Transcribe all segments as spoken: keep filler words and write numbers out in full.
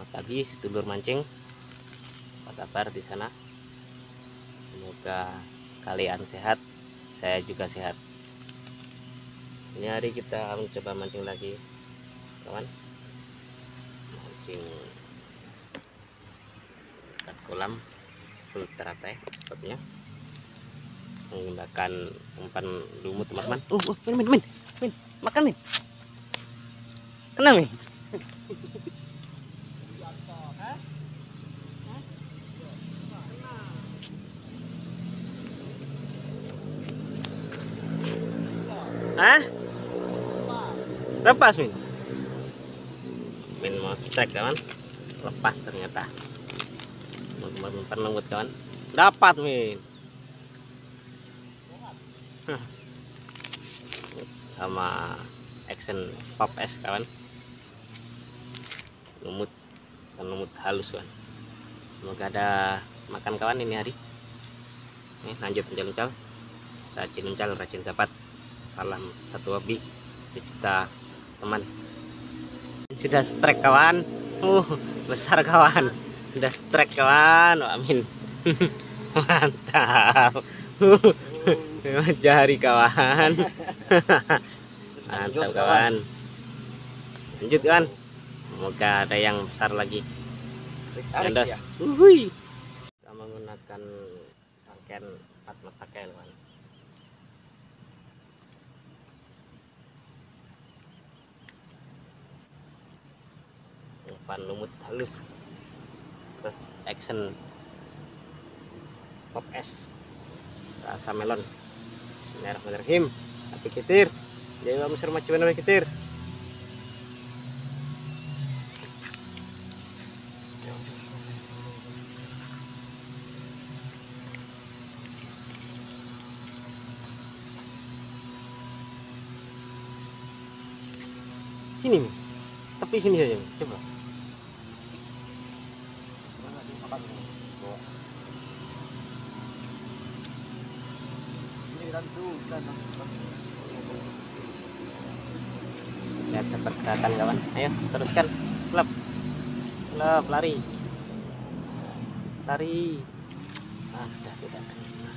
pagi sedulur mancing, apa kabar di sana? Semoga kalian sehat, saya juga sehat. Ini hari kita mencoba mancing lagi, kawan. Mancing ikat kolam full teratai spotnya, menggunakan umpan lumut, teman-teman. Uh, uh, min, min, min, min, makan min, kena min. Hah? Lepas min. Min mau strike, kawan. Lepas ternyata. Teman-teman penunggut, kawan. Dapat min. Sama action pop es, kawan. Lumut, kan lumut halus, kawan. Semoga ada makan, kawan, ini hari. Nih, lanjut uncal-uncal. Rajin uncal, rajin dapat. Salam satu hobi sejuta teman. Sudah strike, kawan. Uh besar, kawan. Sudah strike, kawan. Amin. Mantap. Uh jari, kawan. Mantap, kawan. Lanjut, kawan. Semoga ada yang besar lagi. Gandos. Uhui. Kita menggunakan rangkaian empat mata kail, kawan. Umpan lumut halus, terus action pop es rasa melon. Bismillahirrahmanirrahim. Tapi kitir jawa mesir macuan oleh kitir. Sini, tapi sini saja, coba. Lihat dapat gerakan, kawan. Ayo teruskan, selap, selap, lari, lari. Ah, sudah tidak kena.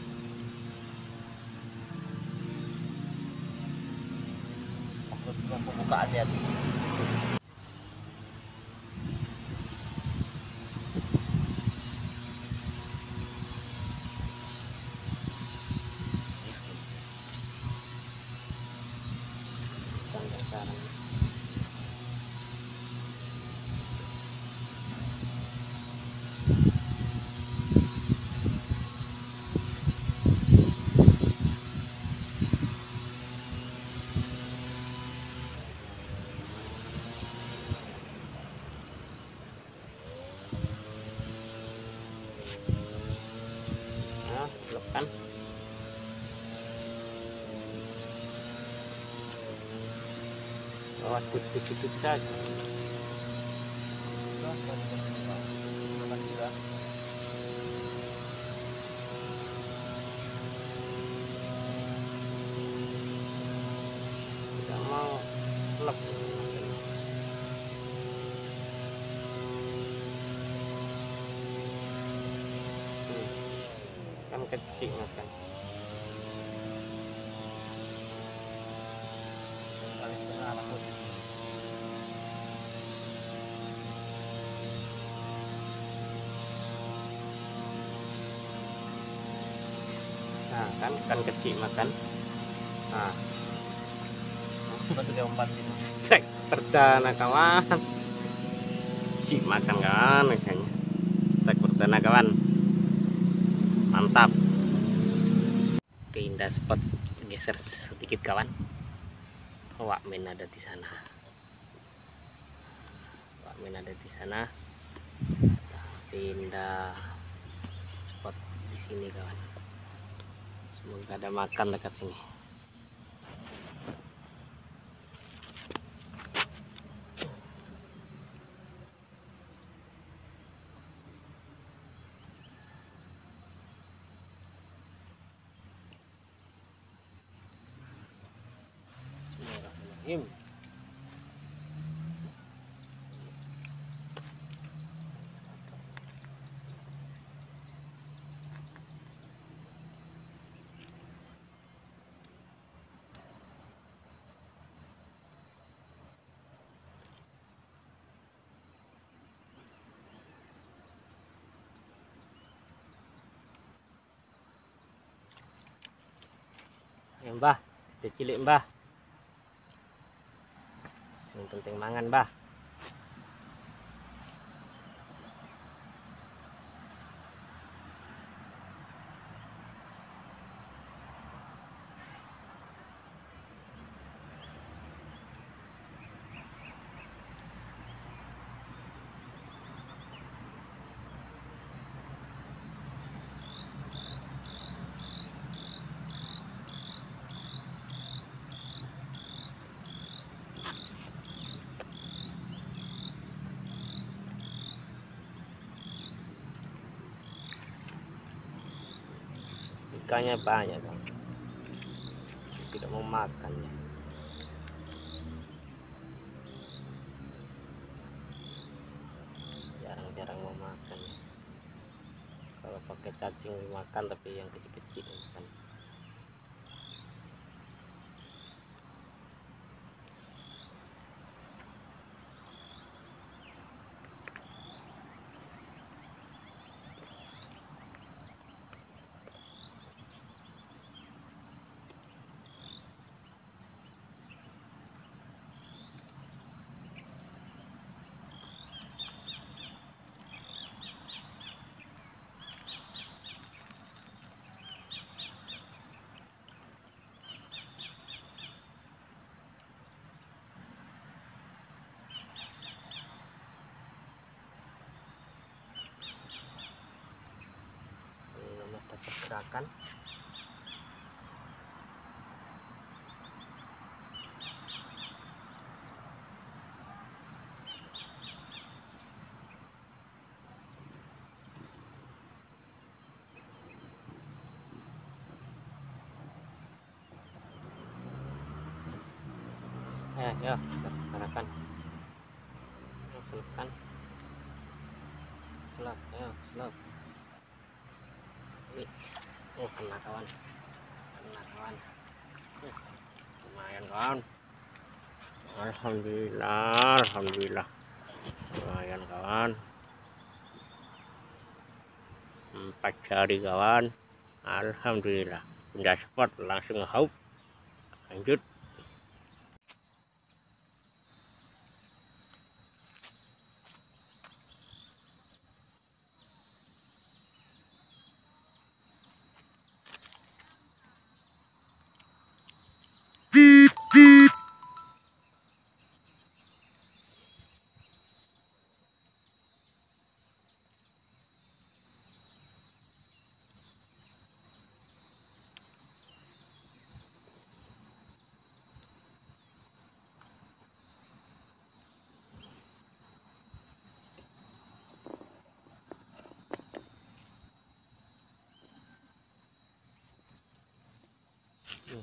Aku buka aja. Kan awas putih-putih saja. Tidak mau lep. Kan kecil makan. Nah, kan kan kecil makan. Nah, betul dia umpan itu. Strike perdana, kawan. Kecil makan, kawan, kayaknya. Strike perdana, kawan. Mantap. Pindah spot, geser sedikit, kawan. Wak min ada di sana. Wak min ada di sana. Pindah spot di sini, kawan. Semoga ada makan dekat sini. Bismillahirrahmanirrahim. Ya, Mbah, gede cilik Mbah. Yang penting mangan, Mbah. Ikannya banyak dong, tidak mau makan ya. Jarang-jarang mau makan ya. Kalau pakai cacing makan, tapi yang kecil-kecil kan. Pergerakan ya, ya, pergerakan selipkan, selap, ya, selap. Oh, kena kawan, kena kawan. Uh, lumayan kawan. Alhamdulillah, alhamdulillah, lumayan kawan. Empat jari kawan, alhamdulillah. Benda spot langsung haup. Lanjut. Hmm.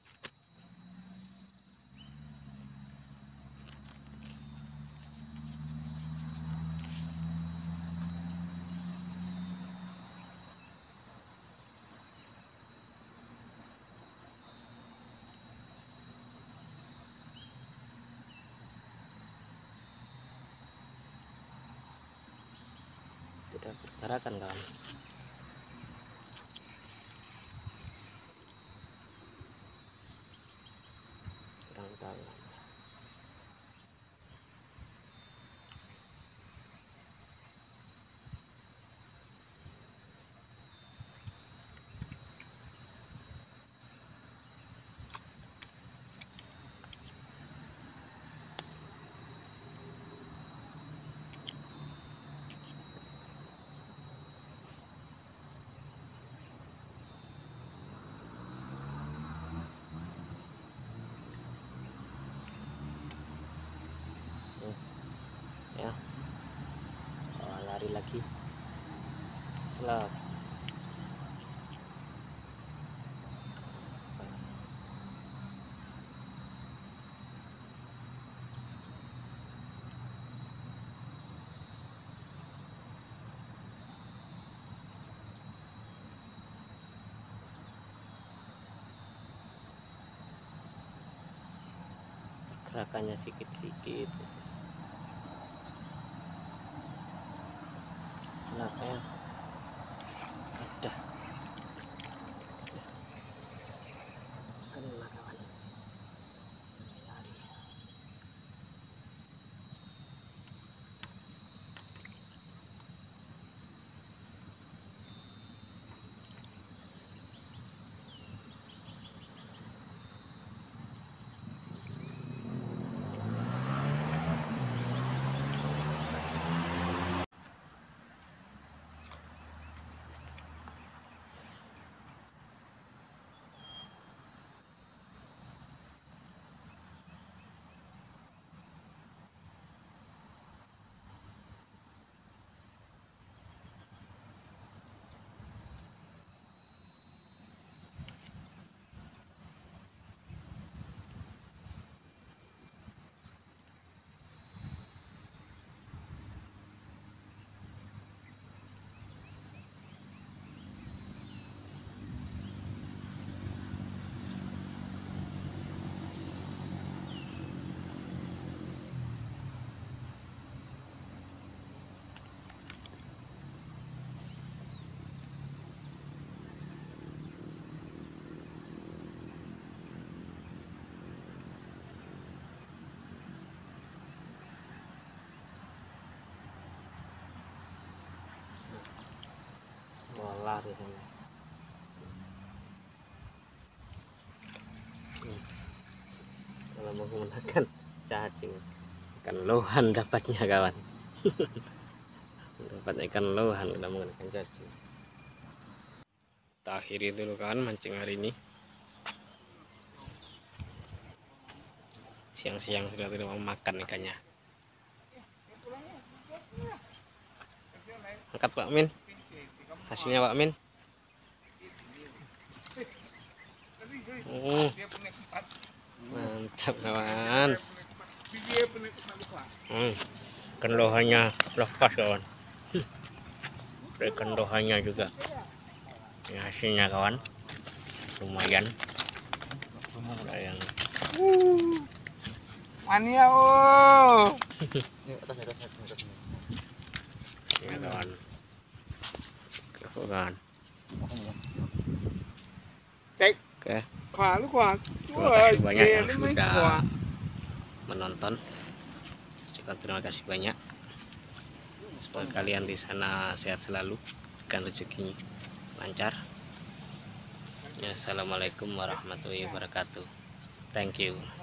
Sudah pergerakan kawan. Kurang tahu. Ya, oh, lari lagi, selap. Gerakannya sikit-sikit. Kenapa ya? Udah. lari sana. Hmm. Kalau mau menggunakan cacing ikan lohan dapatnya kawan. Dapat ikan lohan kita menggunakan cacing. Kita akhiri dulu kawan mancing hari ini. Siang-siang sudah tidak mau makan ikannya. Angkat Pak Min. Hasilnya Pak Min. Oh, mantap kawan. Hmm, ikan lohannya lepas kawan. Ikan lohannya juga. Ini hasilnya kawan. Lumayan. Lumayan. Mania oh. Ya kawan. Kawan. Cek. Oke. Khóa lu khóa. Terima kasih banyak yang sudah menonton. Juga terima kasih banyak. Semoga kalian di sana sehat selalu dan rezekinya lancar. Ya, assalamualaikum warahmatullahi wabarakatuh. Thank you.